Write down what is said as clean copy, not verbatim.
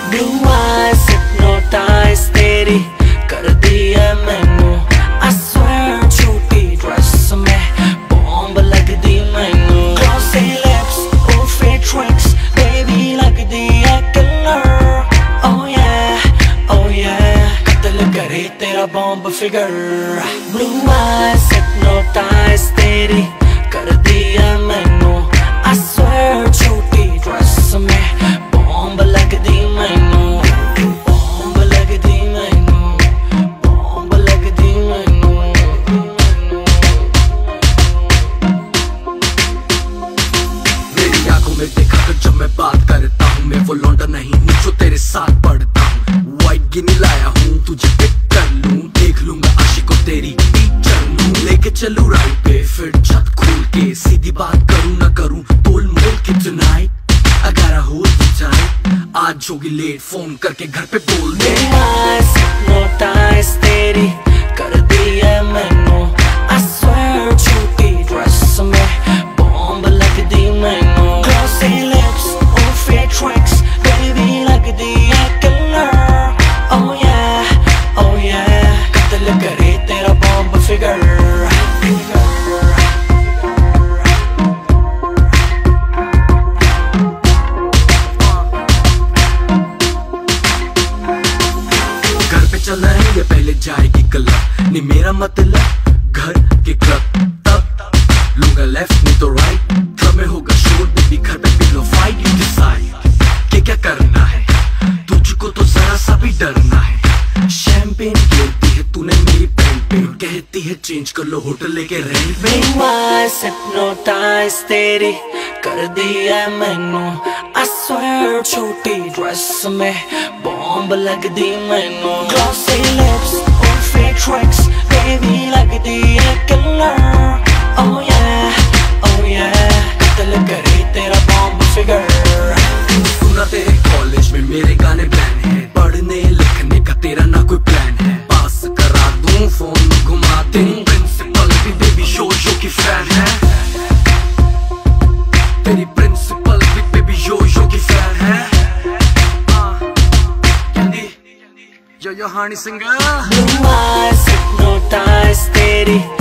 Blue eyes hypnotize तेरी कर दी है मैनू। I swear छोटी ड्रेस में बॉम्ब लग दी मैनू। Glossy lips और fake tricks baby लग दी है killer। Oh yeah कत्ल करे तेरा bomb figure. Blue eyes hypnotize तेरी कर दी है मैनू। I swear छोटी ड्रेस में बॉम्ब लग दी मैनू। बॉम्ब लग दी मैनू। बॉम्ब लग दी मैनू। मेरी आंखों में देखा कर जब मैं बात करता हूँ, मैं वो लौंडा नहीं हूँ जो तेरे साथ पढ़ता हूँ। व्हाइट गिनी लाया हूँ तुझे पिक कर लूँ, देख लूंगा आशिकों तेरी टीचर लूँ। लेके चलूँ राइट पे फिर छत खोल के, सीधी बात करूँ ना करूँ तोल मोल के tonight I gotta hold you tight। आज होगी लेट फोन करके घर पे बोल दे। Hypnotize तेरी कर दी है मैनू। I swear छोटी ड्रेस में बॉम्ब लग दी मैनू। Glossy lips और fake tricks baby लग दी है killer। Oh yeah कत्ल करे तेरा बॉम्ब फिगर। चलना है या पहले जाएगी क्लब, नहीं मेरा मतलब घर के क्लब। तब लूंगा लेफ्ट नहीं तो राइट, क्लब में होगा शोर बेबी घर पे पिलो फाइट। यू डिसाइड क्या करना है, तुझको तो जरा सा भी डरना है। शैंपेन गिरती है तूने मेरी पैंट पे, कहती है चेंज कर लो होटल लेके रेंट पे। Hypnotize तेरी कर दी है मैनू। I swear छोटी ड्रेस में बॉम्ब लग दी मैनू। Glossy lips और fake tricks baby लग दी है killer। Oh yeah कत्ल करे तेरा बॉम्ब फिगर। सुना तेरे कॉलेज में मेरे गाने बैन है, पढ़ने लिखने का तेरा ना कोई प्लान है। पास करा दूं फोन घुमा दूं, प्रिंसिपल भी बेबी शो की फैन है। तेरी प्रिंसिपल भी बेबी यो की फैन है। Candy yo Honey singer. Blue eyes hypnotize तेरी